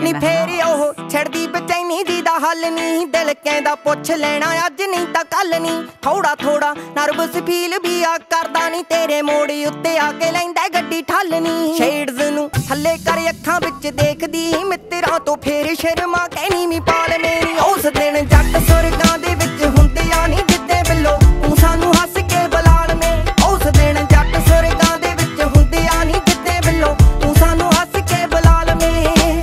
ਨੀ ਫੇਰ ਉਹ ਛੜਦੀ ਬੇਚੈਨੀ ਜੀ ਦਾ ਹੱਲ ਨੀ ਦਿਲ ਕਹਿੰਦਾ ਪੁੱਛ ਲੈਣਾ ਅੱਜ ਨਹੀਂ ਤਾਂ ਕੱਲ ਨੀ ਥੋੜਾ ਥੋੜਾ ਨਰਵਸ ਫੀਲ ਵੀ ਆ ਕਰਦਾ ਨੀ ਤੇਰੇ ਮੋੜ ਉੱਤੇ ਆ ਕੇ ਲੈਂਦਾ ਗੱਡੀ ਠੱਲ ਨੀ ਸ਼ੇਡਸ ਨੂੰ ਥੱਲੇ ਕਰ ਅੱਖਾਂ ਵਿੱਚ ਦੇਖਦੀ ਮਿੱਤਰਾਂ ਤੋਂ ਫੇਰ ਸ਼ਰਮਾ ਕਹਿਨੀ ਵੀ ਪਾਲ ਮੇਰੀ ਉਸ ਦਿਨ ਜੱਟ ਸੁਰਗਾਂ ਦੇ ਵਿੱਚ ਹੁੰਦੇ ਆ ਨੀ ਜਿੱਦੇ ਬਿੱਲੋ ਤੂੰ ਸਾਨੂੰ ਹੱਸ ਕੇ ਬੁਲਾਲ ਮੇ ਉਸ ਦਿਨ ਜੱਟ ਸੁਰਗਾਂ ਦੇ ਵਿੱਚ ਹੁੰਦੇ ਆ ਨੀ ਜਿੱਦੇ ਬਿੱਲੋ ਤੂੰ ਸਾਨੂੰ ਹੱਸ ਕੇ ਬੁਲਾਲ ਮੇ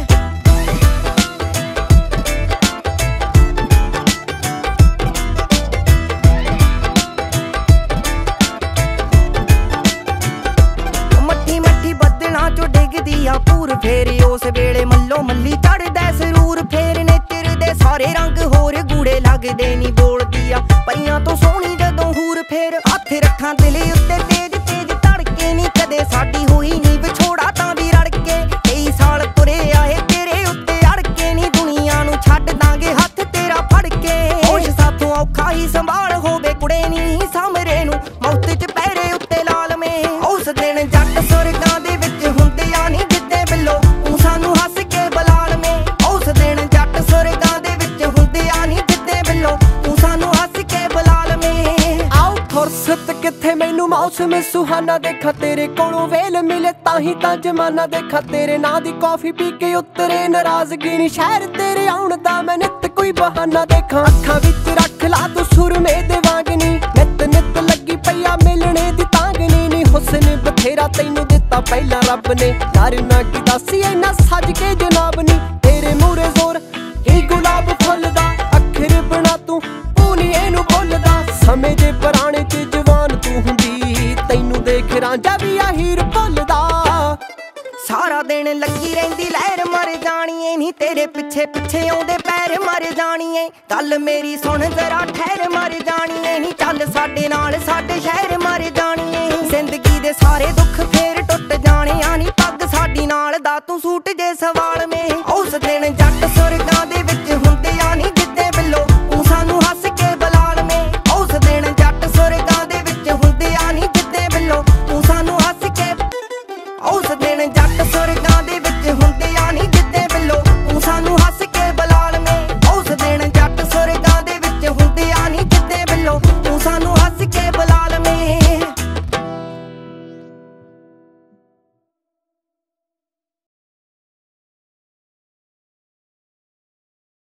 ਮੱਠੀ ਮੱਠੀ ਬੱਦਲਾਂ ਚੋਂ ਡਿੱਗਦੀ ਆ ਪੂਰ ਫੇਰ ਉਸ ਵੇਲੇ ਮੱਲੋ ਮੱਲੀ ਚੜਦਾ ਸਰੂਰ ਫੇਰ ਨੇਚਰ ਦੇ ਸਾਰੇ ਰੰਗ ਹੋਰ ਗੂੜੇ ਲੱਗਦੇ ਨੀ ਬੋਲਦੀ ਆ ਪਈਆਂ ਤੋਂ ਸੋਹਣੀ ਜਦੋਂ ਹੂਰ ਫੇਰ ਹੱਥ ਰੱਖਾਂ ਦਿਲ ਉੱਤੇ ਤੇਜ ਤੇਜ ਧੜਕੇ ਨੀ ਕਦੇ ਸਾਡੀ ਹੋਈ ਨੀ ਵਿਛੋੜਾ ਤਾਂ ਵੀ ਰੜਕੇ ਕਈ ਸਾਲ ਤੁਰੇ ਆਏ ਤੇਰੇ ਉੱਤੇ ਅੜਕੇ ਨੀ ਦੁਨੀਆ ਨੂੰ ਛੱਡ ਦਾਂਗੇ ਹੱਥ ਤੇਰਾ ਫੜ ਕੇ ਹੋਸ਼ ਸਾਥੋਂ ਔਖਾ ਹੀ ਸੰਭਾਲ ਹੋਵੇ ਕੁੜੇ ਨੀ ਸਾਹਮਣੇ ਨੂੰ ਮੌਤ ਚ ਪੈਰੇ ਉੱਤੇ ਲਾਲਮੇ ਉਸ ਦਿਨ ਜੱਟ ਸੁਰਗਾਂ ਦੇ ਵਿੱਚ ਹੁੰਦੇ ਆ ਨੀ ਜਿੱਦੇ ਬਿੱਲੋ ਤੂੰ ਸਾਨੂੰ ਹੱਸ ਕੇ ਬੁਲਾਲ ਮੇ ਉਸ ਦਿਨ ਜੱਟ ਸੁਰਗਾਂ ਦੇ ਵਿੱਚ ਹੁੰਦੇ ਆ ਨੀ ਜਿੱਦੇ ਬਿੱਲੋ ਤੂੰ ਸਾਨੂੰ ਹੱਸ ਕੇ ਬੁਲਾਲ ਮੇ ਆਓ ਫੁਰਸਤ ਕਿੱਥੇ ਮੈਨੂੰ ਮੌਸਮ ਸੁਹਾਨਾ ਦੇਖਾ ਤੇਰੇ ਕੋਲੋਂ ਵੇਲ ਮਿਲੇ ਤਾਂ ਹੀ ਤਾਂ ਜਮਾਨਾ ਦੇਖਾ ਤੇਰੇ ਨਾਂ ਦੀ ਕਾਫੀ ਪੀ ਕੇ ਉਤਰੇ ਨਾਰਾਜ਼ਗੀ ਨੀ ਸ਼ਹਿਰ ਤੇਰੇ ਆਉਣ ਦਾ ਮੈਂ ਨਿੱਤ ਕੋਈ ਬਹਾਨਾ ਦੇਖਾਂ ਅੱਖਾਂ ਵਿੱਚ ਰੱਖ ਲਾ ਤੂੰ ਸੁਰਮੇ ਦੇ ਵਾਂਗ ਨੀ ਨਿੱਤ ਨਿੱਤ ਲੱਗੀ ਪਈਆ ਮਿਲਣੇ ਦੀ ਤਾਂਗਨੀ ਨੀ ਹੁਸਨ ਬਥੇਰਾ ਤੈਨੂੰ ਦਿੱਤਾ ਪਹਿਲਾਂ ਰੱਬ ਨੇ ਯਾਰ ਨਾ ਕੀ ਦੱਸੀ ਇੰਨਾ ਸੱਜ ਕੇ ਜਨਾਬ ਨੀ ਤੇਰੇ ਮੂਹਰੇ ਜ਼ੋਰ ਇਹ ਗੁਲਾਬ ਫੁੱਲਦਾ ਅੱਖਰ ਬਣਾ ਤੂੰ ਨੀ ਇਹਨੂੰ ਭੁੱਲਦਾ ਸਮੇਂ ਦੇ ਪੁਰਾਣੇ ਚ ਜਵਾਨ ਤੂੰ ਹੁੰਦੀ ਤੈਨੂੰ ਦੇਖ ਰਾਂਝਾ ਵੀ ਆ ਹੀਰ ਭੁੱਲਦਾ ਸਾਰਾ ਦਿਨ ਲੱਗੀ ਰਹਿੰਦੀ ਲਹਿਰ ਮਰ ਜਾਣੀਏ ਨੀ ਤੇਰੇ ਪਿੱਛੇ ਪਿੱਛੇ ਆਉਂਦੇ ਪੈਰ ਮਰ ਜਾਣੀਏ ਗੱਲ ਮੇਰੀ ਸੁਣ ਜ਼ਰਾ ਠਹਿਰ ਮਰ ਜਾਣੀਏ ਨੀ ਚੱਲ ਸਾਡੇ ਨਾਲ ਸਾਡੇ ਸ਼ਹਿਰ ਮਰ ਜਾਣੀਏ ਜ਼ਿੰਦਗੀ ਦੇ ਸਾਰੇ ਦੁੱਖ ਫੇਰ